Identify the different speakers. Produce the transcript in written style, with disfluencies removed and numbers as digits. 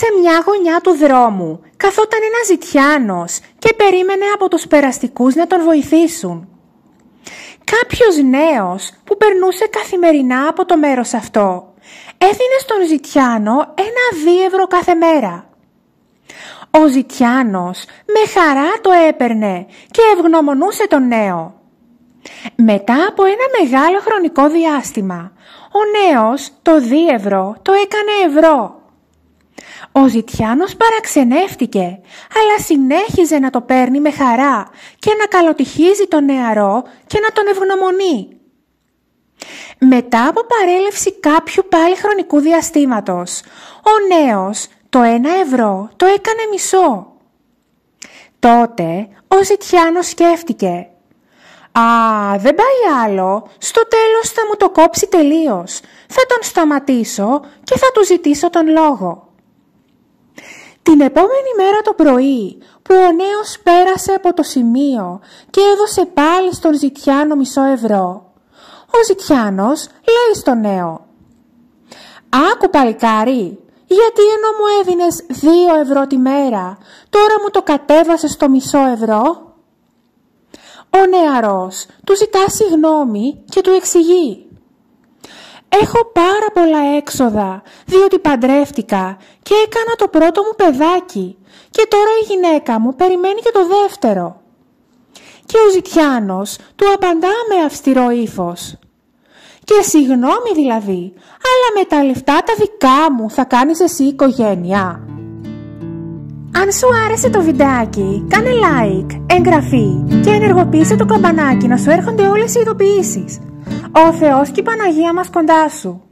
Speaker 1: Σε μια γωνιά του δρόμου καθόταν ένας ζητιάνος και περίμενε από τους περαστικούς να τον βοηθήσουν. Κάποιος νέος που περνούσε καθημερινά από το μέρος αυτό έδινε στον ζητιάνο 1 2 € κάθε μέρα. Ο ζητιάνος με χαρά το έπαιρνε και ευγνωμονούσε τον νέο. Μετά από ένα μεγάλο χρονικό διάστημα, ο νέος το 2 € το έκανε ευρώ. Ο ζητιάνος παραξενεύτηκε, αλλά συνέχιζε να το παίρνει με χαρά και να καλοτυχίζει τον νεαρό και να τον ευγνωμονεί. Μετά από παρέλευση κάποιου πάλι χρονικού διαστήματος, ο νέος το 1 € το έκανε μισό. Τότε ο ζητιάνος σκέφτηκε δεν πάει άλλο, στο τέλος θα μου το κόψει τελείως. Θα τον σταματήσω και θα του ζητήσω τον λόγο». Την επόμενη μέρα το πρωί που ο νέος πέρασε από το σημείο και έδωσε πάλι στον ζητιάνο μισό 1 €, ο ζητιάνος λέει στον νέο «Άκου παλικάρι, γιατί ενώ μου έδινες 2 € τη μέρα, τώρα μου το κατέβασες στο μισό 1 €». Ο νεαρός του ζητά συγγνώμη και του εξηγεί «Έχω πάρα πολλά έξοδα, διότι παντρεύτηκα και έκανα το πρώτο μου παιδάκι και τώρα η γυναίκα μου περιμένει και το δεύτερο». Και ο ζητιάνος του απαντά με αυστηρό ύφος «Και συγγνώμη δηλαδή, αλλά με τα λεφτά τα δικά μου θα κάνεις εσύ οικογένεια». Αν σου άρεσε το βιντεάκι, κάνε like, εγγραφή και ενεργοποίησε το καμπανάκι να σου έρχονται όλες οι ειδοποιήσεις. Ο Θεός και η Παναγία μας κοντά σου.